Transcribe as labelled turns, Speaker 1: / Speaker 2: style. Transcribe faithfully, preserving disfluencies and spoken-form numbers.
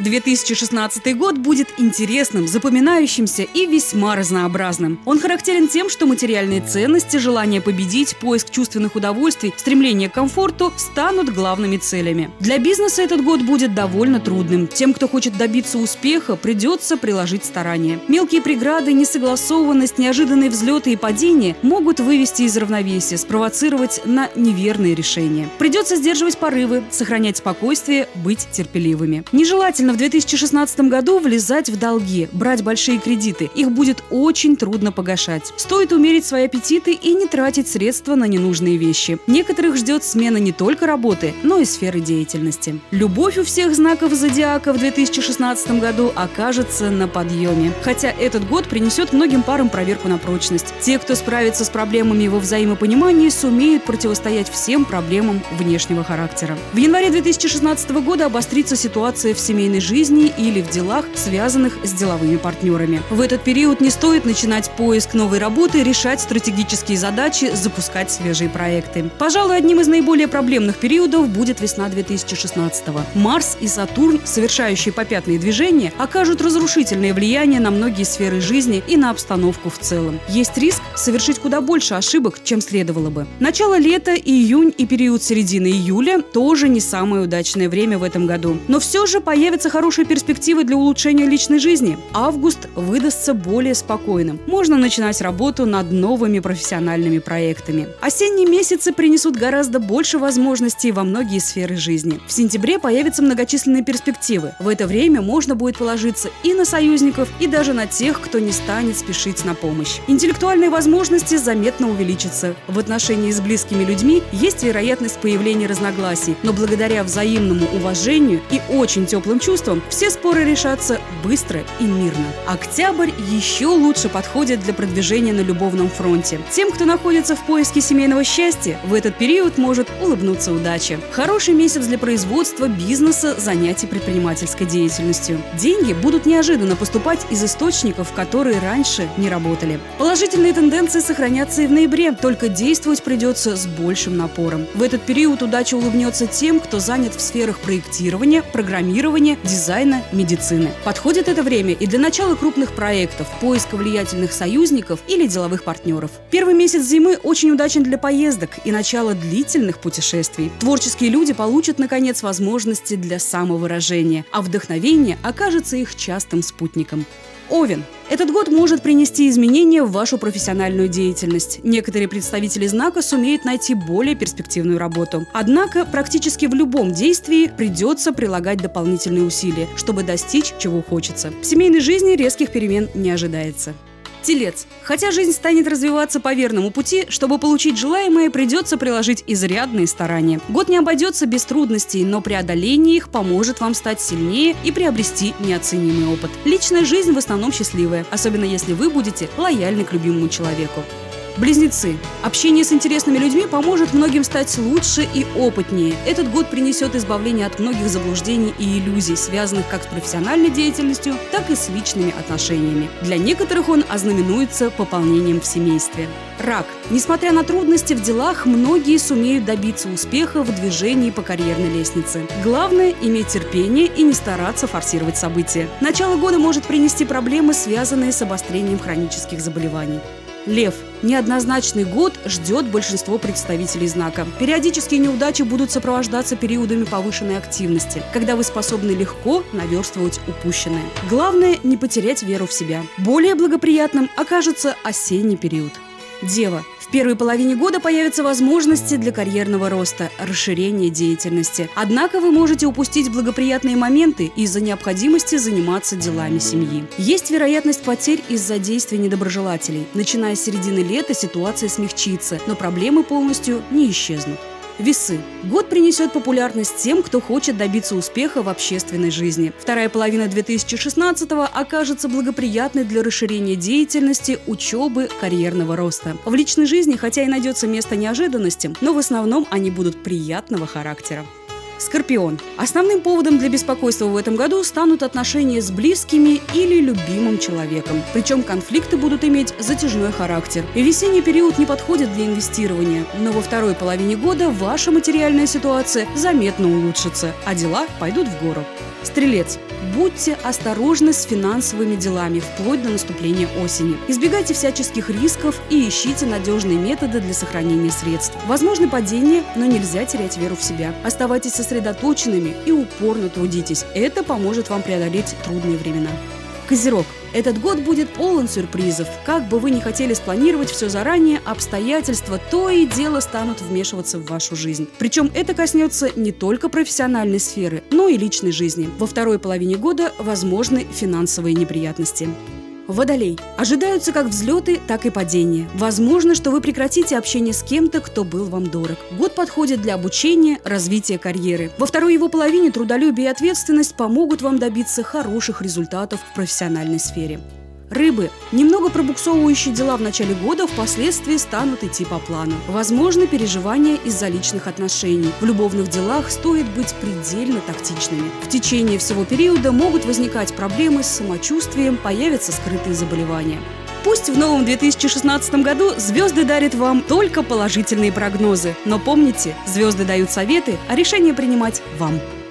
Speaker 1: две тысячи шестнадцатый год будет интересным, запоминающимся и весьма разнообразным. Он характерен тем, что материальные ценности, желание победить, поиск чувственных удовольствий, стремление к комфорту станут главными целями. Для бизнеса этот год будет довольно трудным. Тем, кто хочет добиться успеха, придется приложить старания. Мелкие преграды, несогласованность, неожиданные взлеты и падения могут вывести из равновесия, спровоцировать на неверные решения. Придется сдерживать порывы, сохранять спокойствие, быть терпеливыми. Нежелательно в две тысячи шестнадцатом году влезать в долги, брать большие кредиты. Их будет очень трудно погашать. Стоит умерить свои аппетиты и не тратить средства на ненужные вещи. Некоторых ждет смена не только работы, но и сферы деятельности. Любовь у всех знаков зодиака в две тысячи шестнадцатом году окажется на подъеме. Хотя этот год принесет многим парам проверку на прочность. Те, кто справится с проблемами во взаимопонимании, сумеют противостоять всем проблемам внешнего характера. В январе две тысячи шестнадцатого года обострится ситуация в семейной жизни или в делах, связанных с деловыми партнерами. В этот период не стоит начинать поиск новой работы, решать стратегические задачи, запускать свежие проекты. Пожалуй, одним из наиболее проблемных периодов будет весна две тысячи шестнадцатого. Марс и Сатурн, совершающие попятные движения, окажут разрушительное влияние на многие сферы жизни и на обстановку в целом. Есть риск совершить куда больше ошибок, чем следовало бы. Начало лета, июнь и период середины июля тоже не самое удачное время в этом году. Но все же появятся хорошие перспективы для улучшения личной жизни. Август выдастся более спокойным. Можно начинать работу над новыми профессиональными проектами. Осенние месяцы принесут гораздо больше возможностей во многие сферы жизни. В сентябре появятся многочисленные перспективы. В это время можно будет положиться и на союзников, и даже на тех, кто не станет спешить на помощь. Интеллектуальные возможности заметно увеличатся. В отношении с близкими людьми есть вероятность появления разногласий, но благодаря взаимному уважению и очень теплым чувствам все споры решатся быстро и мирно. Октябрь еще лучше подходит для продвижения на любовном фронте. Тем, кто находится в поиске семейного счастья, в этот период может улыбнуться удача. Хороший месяц для производства, бизнеса, занятий предпринимательской деятельностью. Деньги будут неожиданно поступать из источников, которые раньше не работали. Положительные тенденции сохранятся и в ноябре, только действовать придется с большим напором. В этот период удача улыбнется тем, кто занят в сферах проектирования, программирования, дизайна, медицины. Подходит это время и для начала крупных проектов, поиска влиятельных союзников или деловых партнеров. Первый месяц зимы очень удачен для поездок и начала длительных путешествий. Творческие люди получат, наконец, возможности для самовыражения, а вдохновение окажется их частым спутником. Овен. Этот год может принести изменения в вашу профессиональную деятельность. Некоторые представители знака сумеют найти более перспективную работу. Однако практически в любом действии придется прилагать дополнительные усилия, чтобы достичь чего хочется. В семейной жизни резких перемен не ожидается. Телец. Хотя жизнь станет развиваться по верному пути, чтобы получить желаемое, придется приложить изрядные старания. Год не обойдется без трудностей, но преодоление их поможет вам стать сильнее и приобрести неоценимый опыт. Личная жизнь в основном счастливая, особенно если вы будете лояльны к любимому человеку. Близнецы. Общение с интересными людьми поможет многим стать лучше и опытнее. Этот год принесет избавление от многих заблуждений и иллюзий, связанных как с профессиональной деятельностью, так и с личными отношениями. Для некоторых он ознаменуется пополнением в семействе. Рак. Несмотря на трудности в делах, многие сумеют добиться успеха в движении по карьерной лестнице. Главное – иметь терпение и не стараться форсировать события. Начало года может принести проблемы, связанные с обострением хронических заболеваний. Лев. Неоднозначный год ждет большинство представителей знака. Периодические неудачи будут сопровождаться периодами повышенной активности, когда вы способны легко наверстывать упущенное. Главное – не потерять веру в себя. Более благоприятным окажется осенний период. Дева. В первой половине года появятся возможности для карьерного роста, расширения деятельности. Однако вы можете упустить благоприятные моменты из-за необходимости заниматься делами семьи. Есть вероятность потерь из-за действий недоброжелателей. Начиная с середины лета ситуация смягчится, но проблемы полностью не исчезнут. Весы. Год принесет популярность тем, кто хочет добиться успеха в общественной жизни. Вторая половина две тысячи шестнадцатого окажется благоприятной для расширения деятельности, учебы, карьерного роста. В личной жизни, хотя и найдется место неожиданностям, но в основном они будут приятного характера. Скорпион. Основным поводом для беспокойства в этом году станут отношения с близкими или любимым человеком. Причем конфликты будут иметь затяжной характер. И весенний период не подходит для инвестирования, но во второй половине года ваша материальная ситуация заметно улучшится, а дела пойдут в гору. Стрелец. Будьте осторожны с финансовыми делами вплоть до наступления осени. Избегайте всяческих рисков и ищите надежные методы для сохранения средств. Возможны падения, но нельзя терять веру в себя. Оставайтесь сосредоточенными и упорно трудитесь. Это поможет вам преодолеть трудные времена. Козерог. Этот год будет полон сюрпризов. Как бы вы ни хотели спланировать все заранее, обстоятельства то и дело станут вмешиваться в вашу жизнь. Причем это коснется не только профессиональной сферы, но и личной жизни. Во второй половине года возможны финансовые неприятности. Водолей. Ожидаются как взлеты, так и падения. Возможно, что вы прекратите общение с кем-то, кто был вам дорог. Год подходит для обучения, развития карьеры. Во второй его половине трудолюбие и ответственность помогут вам добиться хороших результатов в профессиональной сфере. Рыбы. Немного пробуксовывающие дела в начале года впоследствии станут идти по плану. Возможны переживания из-за личных отношений. В любовных делах стоит быть предельно тактичными. В течение всего периода могут возникать проблемы с самочувствием, появятся скрытые заболевания. Пусть в новом две тысячи шестнадцатом году звезды дарят вам только положительные прогнозы. Но помните, звезды дают советы, а решение принимать вам.